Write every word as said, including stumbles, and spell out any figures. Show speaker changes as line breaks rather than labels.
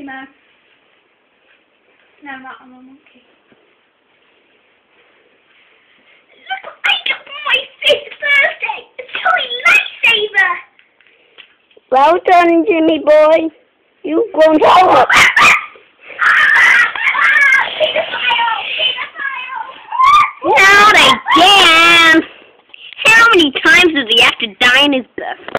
mouse. No, not on a monkey. Look what I got for my fifth birthday! A toy lightsaber!
Well done, Jimmy boy. You've gone over. Not again! How many times does he have to die in his birthday?